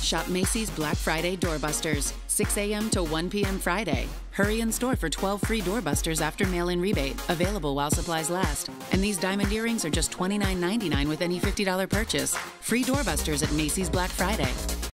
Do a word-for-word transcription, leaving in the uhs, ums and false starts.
Shop Macy's Black Friday Doorbusters, six a m to one p m Friday. Hurry in store for twelve free Doorbusters after mail-in rebate, available while supplies last. And these diamond earrings are just twenty-nine ninety-nine with any fifty dollar purchase. Free Doorbusters at Macy's Black Friday.